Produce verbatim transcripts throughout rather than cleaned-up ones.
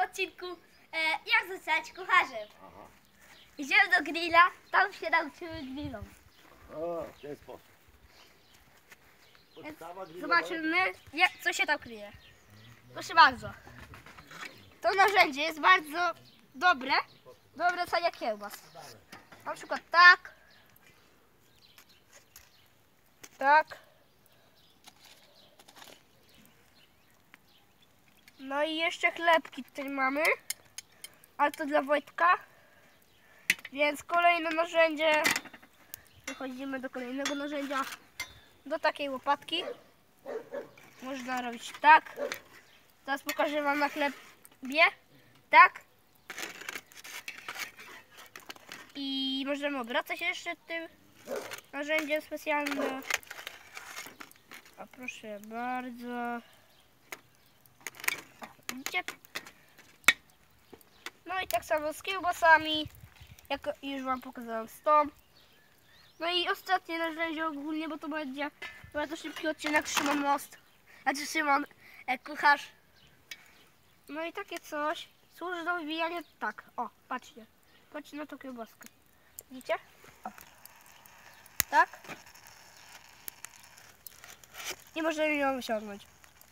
odcinku e, jak zostać kucharzem. Aha. Idziemy do grilla, tam się nauczymy grillom. O, w ten sposób. Zobaczymy, jak, co się tam kryje. Proszę bardzo. To narzędzie jest bardzo dobre do obracania kiełbas. Na przykład tak. Tak. No i jeszcze chlebki tutaj mamy. Ale to dla Wojtka. Więc kolejne narzędzie. Przechodzimy do kolejnego narzędzia. Do takiej łopatki. Można robić tak. Teraz pokażę wam na chlebie. Tak. I możemy obracać jeszcze tym narzędziem specjalnym. A proszę bardzo. Widzicie? No i tak samo z kiełbasami, jak już wam pokazałem z tą. No i ostatnie narzędzie ogólnie, bo to będzie bardzo szybki odcinek Szymon Most. Znaczy Szymon, e, kucharz. No i takie coś służy do wybijania tak. O, patrzcie. Patrzcie na tą kiełbaskę. Widzicie? O. Tak. I możemy ją wyciągnąć.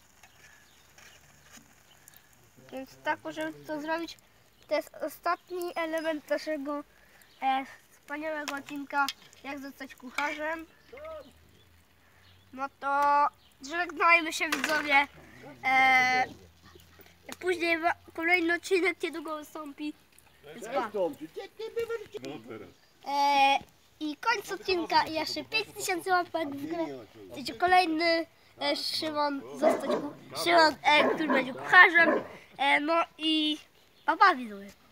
Więc tak możemy to zrobić. To jest ostatni element naszego e, wspaniałego odcinka, jak zostać kucharzem. No to żegnajmy się, widzowie. E, później kolejny odcinek niedługo wystąpi. E, I koniec odcinka i jeszcze pięć tysięcy łapek w górę. Będzie kolejny e, Szymon, zostać Szymon, e, który będzie kucharzem. E, no i pa, pa, widzowie.